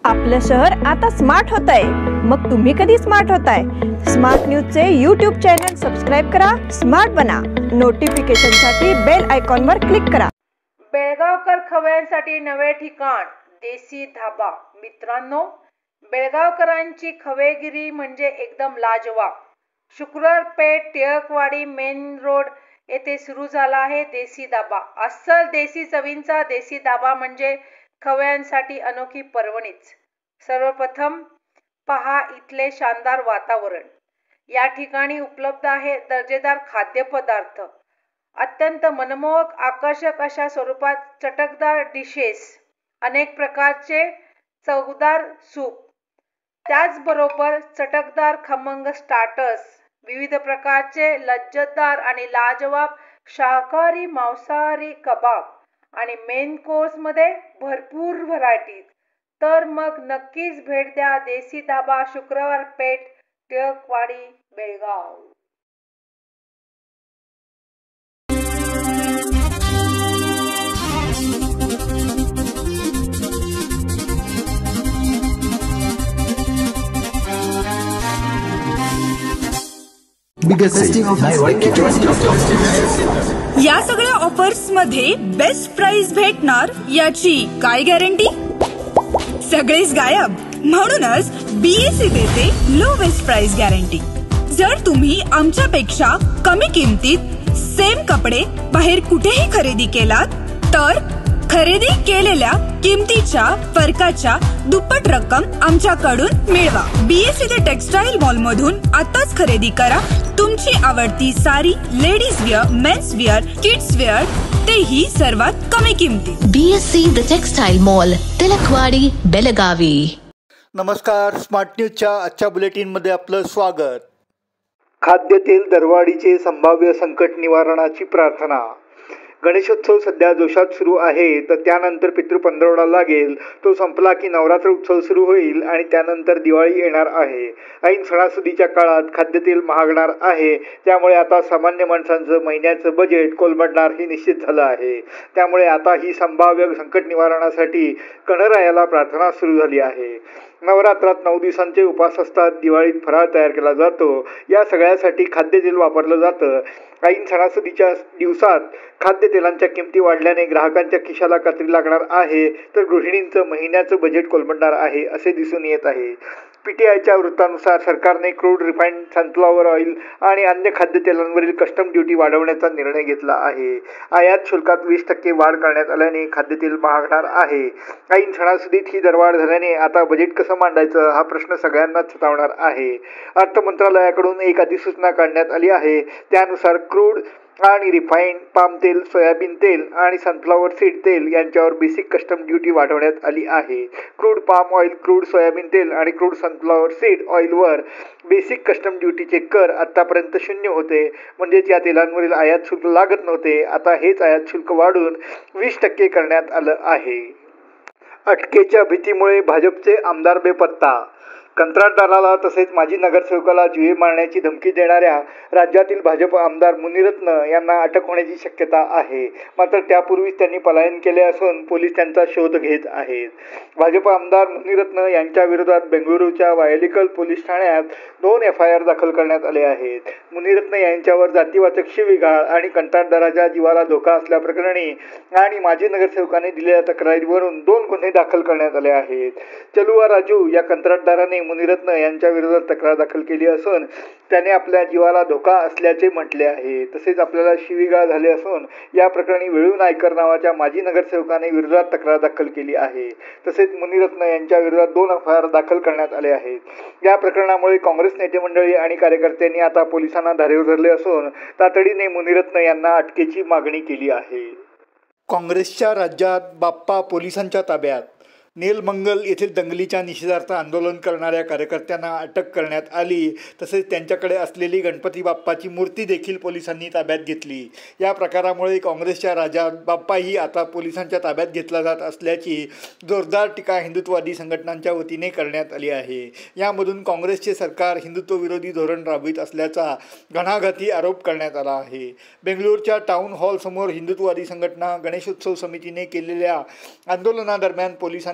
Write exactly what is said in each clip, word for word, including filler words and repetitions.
आपलं शहर आता स्मार्ट होतंय, मग तुम्ही कधी स्मार्ट होताय? स्मार्ट न्यूजचे यूट्यूब चॅनल सबस्क्राइब करा, स्मार्ट बना. नोटिफिकेशनसाठी बेल आयकॉनवर क्लिक करा. बेळगावकर खवयांसाठी नवे ठिकाण देसी धाबा. मित्रांनो, बेळगावकरांची खवेगिरी म्हणजे एकदम लाजवाब. शुक्रवार पेठ टिळकवाडी मेन रोड येथे सुरू झाला आहे देसी धाबा. अस्सल देसी चवींचा देसी धाबा म्हणजे खवयांसाठी अनोखी पर्वणीच. सर्वप्रथम पहा इथले शानदार वातावरण. या ठिकाणी उपलब्ध आहे दर्जेदार खाद्यपदार्थ, अत्यंत मनमोहक आकर्षक अशा स्वरूपात चटकदार डिशेस, अनेक प्रकारचे चवदार सूप, त्याचबरोबर चटकदार खमंग स्टार्टर्स, विविध प्रकारचे लज्जतदार आणि लाजवाब शाकाहारी मांसाहारी कबाब आणि मेन कोर्स मध्ये भरपूर व्हरायटीज. तर मग नक्कीच भेट द्या देसी धाबा, शुक्रवार पेठ टिळकवाडी बेळगाव. या सगळ्या ऑफर्स मध्ये बेस्ट प्राइस भेटणार याची काय गॅरंटी? सगळेच गायब. म्हणूनच बीएससी देते लोवेस्ट प्राइस गॅरंटी. जर तुम्ही आमच्यापेक्षा कमी किमतीत सेम कपडे बाहेर कुठेही खरेदी केलात तर खरेदी केलेल्या किमतीच्या फरकाच्या दुप्पट रक्कम आमच्याकडून मिळवा. बीएससी द टेक्सटाईल मॉल मधून आताच खरेदी करा तुमची आवडती sari, ladies wear, men's wear, kids wear, तेही सर्वात कमी किमतीत. BSC the textile mall, Tilakwadi, Belagavi. नमस्कार, स्मार्ट न्यूजच्या आजच्या बुलेटिनमध्ये आपलं स्वागत. खाद्यतेल दरवाढीचे संभाव्य संकट निवारणाची प्रार्थना. गणेशोत्सव सध्या जोशात सुरू आहे, तर त्यानंतर पितृपंधरवडा लागेल. तो संपला की नवरात्र उत्सव सुरू होईल आणि त्यानंतर दिवाळी येणार आहे. ऐन सणासुदीच्या काळात खाद्यतेल महागणार आहे. त्यामुळे आता सामान्य माणसांचं महिन्याचं बजेट कोलमडणार हे निश्चित झालं आहे. त्यामुळे आता ही संभाव्य संकट निवारणासाठी गणरायाला प्रार्थना सुरू झाली आहे. नवरात्रात नऊ दिवसांचे उपास असतात. दिवाळीत फराळ तयार केला जातो. या सगळ्यासाठी खाद्यतेल वापरलं जातं. ऐन सणासुदीच्या दिवसात खाद्यतेलांच्या किमती वाढल्याने ग्राहकांच्या खिशाला कात्री लागणार आहे, तर गृहिणींचं महिन्याचं बजेट कोलमडणार आहे असे दिसून येत आहे. पीटीआयच्या वृत्तानुसार सरकारने क्रूड, रिफाईंड सनफ्लॉवर ऑइल आणि अन्य खाद्यतेलांवरील कस्टम ड्युटी वाढवण्याचा निर्णय घेतला आहे. आयात शुल्कात वीस टक्के वाढ करण्यात आल्याने खाद्यतेल महागणार आहे. ऐन सणासुदीत ही दरवाढ झाल्याने आता बजेट कसं मांडायचं हा प्रश्न सगळ्यांनाच सतावणार आहे. अर्थ मंत्रालयाकडून एक अधिसूचना काढण्यात आली आहे. त्यानुसार क्रूड आणि रिफाईंड पाम तेल, सोयाबीन तेल आणि सनफ्लॉवर सीड तेल यांच्यावर बेसिक कस्टम ड्युटी वाढवण्यात आली आहे. Crude palm oil, crude soybean तेल आणि क्रूड सनफ्लॉवर सीड ऑइलवर बेसिक कस्टम ड्युटीचे कर आतापर्यंत शून्य होते. म्हणजेच या तेलांवरील आयात शुल्क लागत नव्हते. आता हेच आयात शुल्क वाढून वीस टक्के करण्यात आलं आहे. अटकेच्या भीतीमुळे भाजपचे आमदार बेपत्ता. कंत्राटदाराला तसेच माजी नगरसेवकाला जीवे मारण्याची धमकी देणाऱ्या राज्यातील भाजप आमदार मुनिरत्न यांना अटक होण्याची शक्यता आहे. मात्र त्यापूर्वीच त्यांनी पलायन केले असून पोलीस त्यांचा शोध घेत आहेत. भाजप आमदार मुनिरत्न यांच्या विरोधात बेंगळुरूच्या वायलिकल पोलीस ठाण्यात दोन एफ आय आर दाखल करण्यात आले आहेत. मुनिरत्न यांच्यावर जातीवाचक शिवीगाळ आणि कंत्राटदाराच्या जीवाला धोका असल्याप्रकरणी आणि माजी नगरसेवकाने दिलेल्या तक्रारीवरून दोन गुन्हे दाखल करण्यात आले आहेत. चलुवा राजू या कंत्राटदाराने मुनिरत्न यांच्या विरोधात तक्रार दाखल केली असून त्याने आपल्या जीवाला धोका असल्याचे म्हटले आहे. तसेच आपल्याला शिवीगाळ झाले असून या प्रकरणी वेळू नायकर नावाच्या माजी नगरसेवकाने विरोधात तक्रार दाखल केली आहे. तसेच मुनिरत्न यांच्या विरोधात दोन एफ आय आर दाखल करण्यात आले आहेत. या प्रकरणामुळे काँग्रेस नेते मंडळी आणि कार्यकर्त्यांनी आता पोलिसांना धारेवर धरले असून तातडीने मुनिरत्न यांना अटकेची मागणी केली आहे. काँग्रेसच्या राज्यात बाप्पा पोलिसांच्या ताब्यात. नेलमंगल येथील दंगलीच्या निषेधार्थ आंदोलन करणाऱ्या कार्यकर्त्यांना अटक करण्यात आली. तसेच त्यांच्याकडे असलेली गणपती बाप्पाची मूर्ती देखील पोलिसांनी ताब्यात घेतली. या प्रकारामुळे काँग्रेसच्या राज्यात बाप्पाही आता पोलिसांच्या ताब्यात घेतला जात असल्याची जोरदार टीका हिंदुत्ववादी संघटनांच्या वतीने करण्यात आली आहे. यामधून काँग्रेसचे सरकार हिंदुत्व विरोधी धोरण राबवित असल्याचा घणाघाती आरोप करण्यात आला आहे. बेंगळूरच्या टाउन हॉलसमोर हिंदुत्ववादी संघटना गणेशोत्सव समितीने केलेल्या आंदोलनादरम्यान पोलिसांनी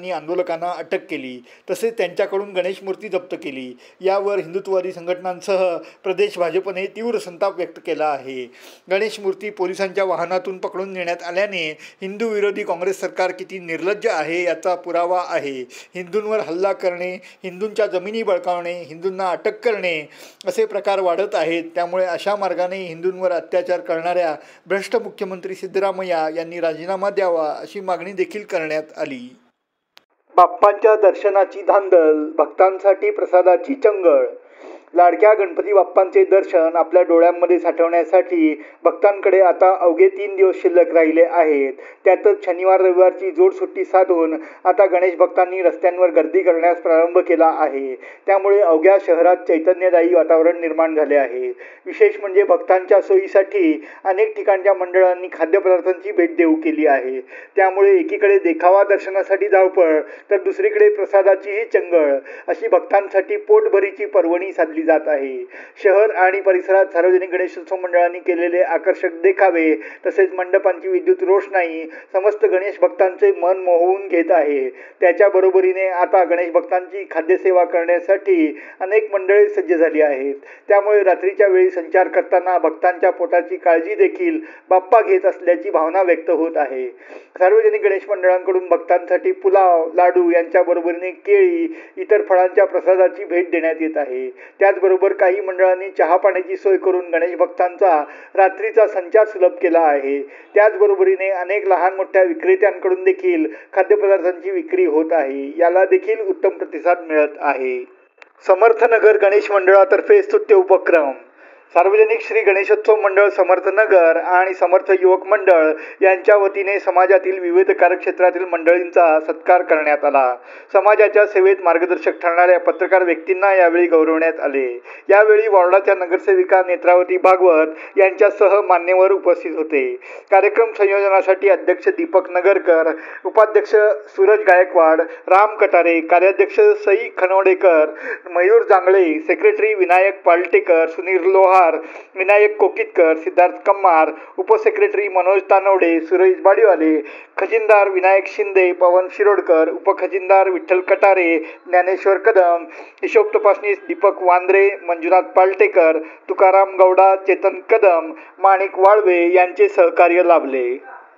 पोलिसांनी आंदोलकांना अटक केली, तसेच त्यांच्याकडून गणेश मूर्ती जप्त केली. यावर हिंदुत्ववादी संघटनांसह प्रदेश भाजपने तीव्र संताप व्यक्त केला आहे. गणेश मूर्ती पोलिसांच्या वाहनातून पकडून नेण्यात आल्याने हिंदू विरोधी काँग्रेस सरकार किती निर्लज्ज आहे याचा पुरावा आहे. हिंदूंवर हल्ला करणे, हिंदूंच्या जमिनी बळकावणे, हिंदूंना अटक करणे असे प्रकार वाढत आहेत. त्यामुळे अशा मार्गाने हिंदूंवर अत्याचार करणाऱ्या भ्रष्ट मुख्यमंत्री सिद्धरामय्या यांनी राजीनामा द्यावा अशी मागणी देखील करण्यात आली. बाप्पांच्या दर्शनाची धांदल, भक्तांसाठी प्रसादाची चंगळ. लाडक्या गणपती बाप्पांचे दर्शन आपल्या डोळ्यांमध्ये साठवण्यासाठी भक्तांकडे आता अवघे तीन दिवस शिल्लक राहिले आहेत. त्यातच शनिवार रविवारची जोड सुट्टी साधून आता गणेश भक्तांनी रस्त्यांवर गर्दी करण्यास प्रारंभ केला आहे. त्यामुळे अवघ्या शहरात चैतन्यदायी वातावरण निर्माण झाले आहे. विशेष म्हणजे भक्तांच्या सोयीसाठी अनेक ठिकाणच्या मंडळांनी खाद्यपदार्थांची भेट देऊ केली आहे. त्यामुळे एकीकडे देखावा दर्शनासाठी धावपळ तर दुसरीकडे प्रसादाचीही चंगळ अशी भक्तांसाठी पोटभरीची पर्वणी साधली जात आहे. शहर आणि परिसरात सार्वजनिक गणेशोत्सव मंडळांनी केलेले आकर्षक देखावे तसेच मंडपांची विद्युत रोषणाई समस्त गणेश भक्तांचे मन मोहवून घेत आहे. त्याच्या बरोबरीने आता गणेश भक्तांची खाद्यसेवा करण्यासाठी अनेक मंडळे सज्ज झाली आहेत. त्यामुळे रात्रीच्या वेळी संचार करताना भक्तांच्या पोटाची काळजी देखील बाप्पा घेत असल्याची भावना व्यक्त होत आहे. सार्वजनिक गणेश मंडळांकडून भक्तांसाठी पुलाव, लाडू यांच्या बरोबरीने केळी, इतर फळांच्या प्रसादाची भेट देण्यात येत आहे. त्याचबरोबर काही मंडळांनी चहा पाण्याची सोय करून गणेश भक्तांचा रात्रीचा संचार सुलभ केला आहे. त्याचबरोबरीने अनेक लहान मोठ्या विक्रेत्यांकडून देखील खाद्यपदार्थांची विक्री होत आहे. याला देखील उत्तम प्रतिसाद मिळत आहे. समर्थनगर गणेश मंडळातर्फे स्तुत्य उपक्रम. सार्वजनिक श्री गणेशोत्सव मंडळ समर्थनगर आणि समर्थ युवक मंडळ यांच्या वतीने समाजातील विविध कार्यक्षेत्रातील मंडळींचा सत्कार करण्यात आला. समाजाच्या सेवेत मार्गदर्शक ठरणाऱ्या पत्रकार व्यक्तींना यावेळी गौरवण्यात आले. यावेळी वॉर्डाच्या नगरसेविका नेत्रावती भागवत यांच्यासह मान्यवर उपस्थित होते. कार्यक्रम संयोजनासाठी अध्यक्ष दीपक नगरकर, उपाध्यक्ष सूरज गायकवाड, राम कटारे, कार्याध्यक्ष सई खनवडेकर, मयूर जांगळे, सेक्रेटरी विनायक पालटेकर, सुनील लोहार, विनायक कोकितकर, सिद्धार्थ कम्मार, उपसेक्रेटरी मनोज तानवडे, सुरेश बाडीवाले, खजिनदार विनायक शिंदे, पवन शिरोडकर, उपखजिनदार विठ्ठल कटारे, ज्ञानेश्वर कदम, हिशोब तपासनीस दीपक वांद्रे, मंजुनाथ पालटेकर, तुकाराम गौडा, चेतन कदम, माणिक वाळवे यांचे सहकार्य लाभले.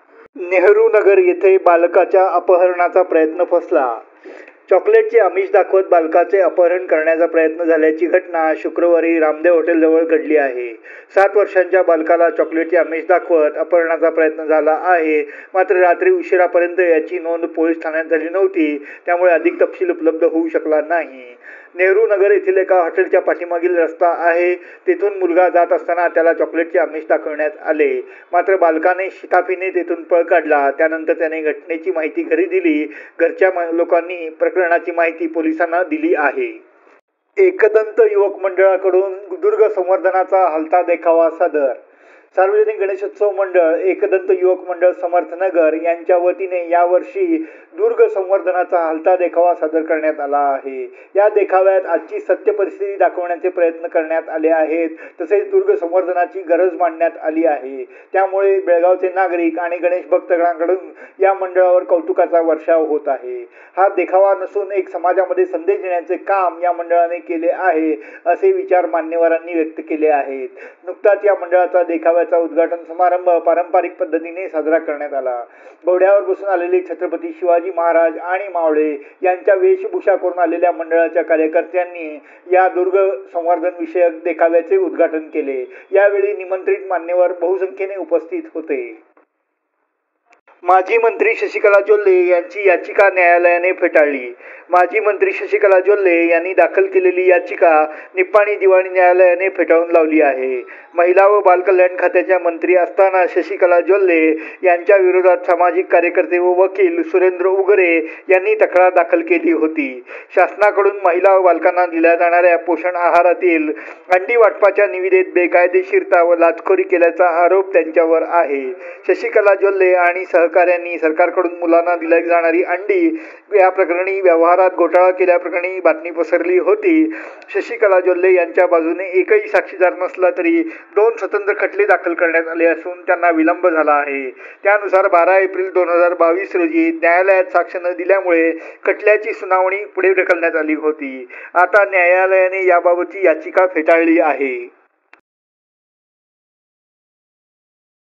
नेहरू नगर येथे बालकाच्या अपहरणाचा प्रयत्न फसला. चॉकलेटचे आमिष दाखवत बालकाचे अपहरण करण्याचा प्रयत्न झाल्याची घटना शुक्रवारी रामदेव हॉटेलजवळ घडली आहे. सात वर्षांच्या बालकाला चॉकलेटचे आमिष दाखवत अपहरणाचा प्रयत्न झाला आहे. मात्र रात्री उशिरापर्यंत याची नोंद पोलीस ठाण्यात झाली नव्हती. त्यामुळे अधिक तपशील उपलब्ध होऊ शकला नाही. नेहरू नगर येथील एका हॉटेलच्या पाठीमागील रस्ता आहे. तेथून मुलगा जात असताना त्याला चॉकलेटचे आमिष दाखवण्यात आले. मात्र बालकाने शिताफीने तेथून पळ काढला. त्यानंतर त्याने घटनेची माहिती घरी दिली. घरच्या लोकांनी प्रकरणाची माहिती पोलिसांना दिली आहे. एकदंत युवक मंडळाकडून दुर्ग संवर्धनाचा हलता देखावा सादर. सार्वजनिक गणेशोत्सव मंडळ एकदंत युवक मंडळ समर्थनगर यांच्या वतीने यावर्षी दुर्ग संवर्धनाचा हलता देखावा सादर करण्यात आला आहे. या देखाव्यात आजची सत्य परिस्थिती दाखवण्याचे प्रयत्न करण्यात आले आहेत. तसेच दुर्ग संवर्धनाची गरज मांडण्यात आली आहे. त्यामुळे बेळगावचे नागरिक आणि गणेश भक्तगणांकडून या मंडळावर कौतुकाचा वर्षाव होत आहे. हा देखावा नसून एक समाजामध्ये संदेश देण्याचे काम या मंडळाने केले आहे असे विचार मान्यवरांनी व्यक्त केले आहेत. नुकताच या मंडळाचा देखाव्याचा उद्घाटन समारंभ पारंपरिक पद्धतीने साजरा करण्यात आला. घोड्यावर बसून आलेले छत्रपती शिवाजी महाराज आणि मावळे यांच्या वेशभूषा करून आलेल्या मंडळाच्या कार्यकर्त्यांनी या दुर्ग संवर्धन विषयक देखाव्याचे उद्घाटन केले. यावेळी निमंत्रित मान्यवर बहुसंख्येने उपस्थित होते. माजी मंत्री शशिकला जोल्ले यांची याचिका न्यायालयाने फेटाळली. माजी मंत्री शशिकला जोल्ले यांनी दाखल केलेली याचिका निप्पाणी दिवाणी न्यायालयाने फेटाळून लावली आहे. महिला व बालकल्याण खात्याच्या मंत्री असताना शशिकला जोल्ले यांच्या विरोधात सामाजिक कार्यकर्ते व वकील सुरेंद्र उगरे यांनी तक्रार दाखल केली होती. शासनाकडून महिला व बालकांना दिल्या जाणाऱ्या पोषण आहारातील अंडी वाटपाच्या निविदेत बेकायदेशीरता व लाचखोरी केल्याचा आरोप त्यांच्यावर आहे. शशिकला जोल्ले आणि सह सहकाऱ्यांनी सरकारकडून मुलांना दिली जाणारी अंडी या प्रकरणी व्यवहारात घोटाळा केल्याप्रकरणी बातमी पसरली होती. शशिकला जोल्ले यांच्या बाजूने एकही साक्षीदार नसला तरी दोन स्वतंत्र खटले दाखल करण्यात आले असून त्यांना विलंब झाला आहे. त्यानुसार बारा एप्रिल दोन हजार बावीस रोजी न्यायालयात साक्ष न दिल्यामुळे खटल्याची सुनावणी पुढे ढकलण्यात आली होती. आता न्यायालयाने याबाबतची याचिका फेटाळली आहे.